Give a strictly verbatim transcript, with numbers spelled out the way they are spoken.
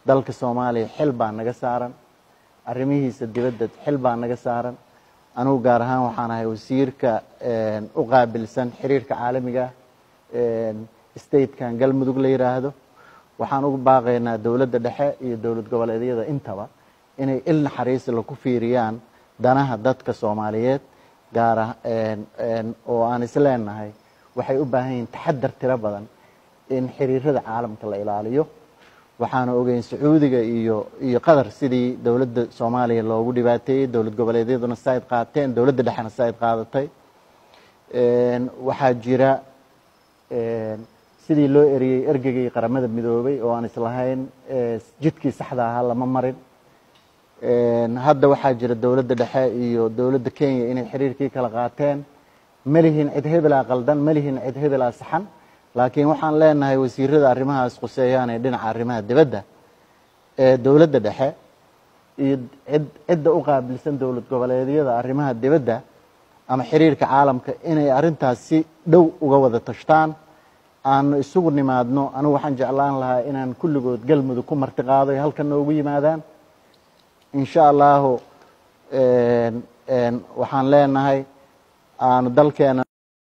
dalka Soomaaliya xil baa naga saaran arrimihiisa dibadda xil baa naga saaran anigu gaar ahaan waxaan ahay wasiirka u qaabilsan xiriirka caalamiga state-kan galmudug la yiraahdo waxaan ugu baaqaynaa dawladda dhexe iyo dawlad goboleedyada intaba inay il naxariis la ku fiiriyaan danaha dadka Soomaaliyeed gaar ahaan oo aan isleenahay waxay u baahan yihiin taxaddar tiro badan in xiriirada caalamka la ilaaliyo waxaan ogeyn Sacuudiga iyo iyo Qatar sidii dawladda Soomaaliya loogu dhibaateeyay dawlad goboleedyaduna sayd qaateen dawladda dhexna sayd qaadatay een waxa jira een sidii loo eriyay ergagii qaramada midoobay oo aan islahayn jidkii saxda ah lama marin een hadda waxa jira dawladda dhexe iyo dawladda Kenya inay xiriirkii kala qaateen malihin cid hebel qaldan malihin cid hebel saxan laakiin waxaan leenahay wasiirada arrimahaas quseeyaan ee dhinaca arrimaha dibadda ee dawladda dhexe iyo cid cidda u qaabilsan dawlad goboleedyada arrimaha dibadda ama xiriirka caalamka inay arintaas si dhow uga wada tashtaan aan isugu nimaadno anigu waxaan jeclaan lahaa inaan kulligood galmudug ku martiqaado halkan noogu yimaadaan insha Allah een een waxaan leenahay aan dalkeena